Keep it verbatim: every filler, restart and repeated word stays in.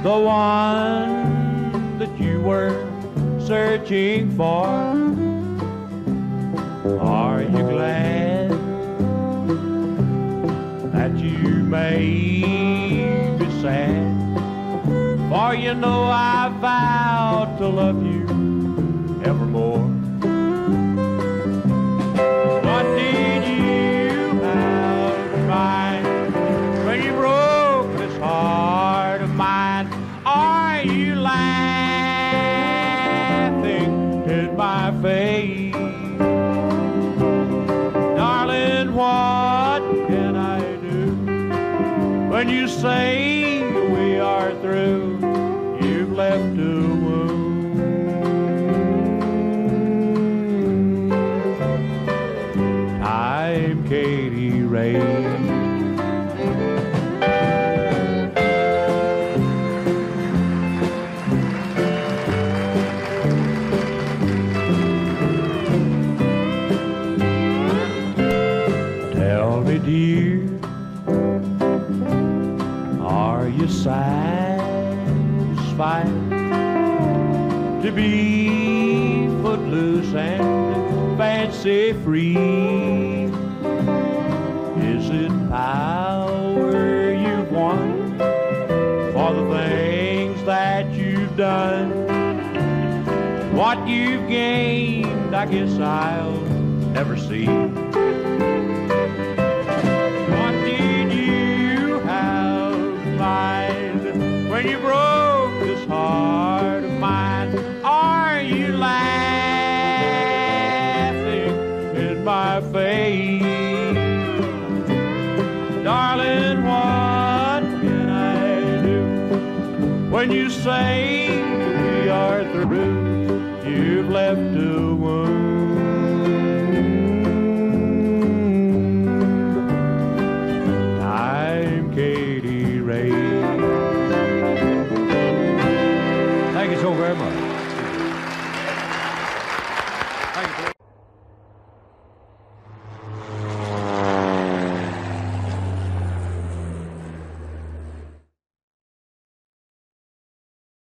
the one that you were searching for? Are you glad that you may be sad? For you know I vowed to love you evermore. What did you have in mind when you broke this heart of mine? Are you laughing in my face? Darling, what can I do when you say we are through? You've left a wound. I'm Katie Ray. Tell me, dear, are you satisfied to be footloose and fancy free? Is it power you've won for the things that you've done? What you've gained, I guess I'll never see. What did you have in mind when you broke this heart of mine? Are you laughing in my face? Darling, what can I do when you say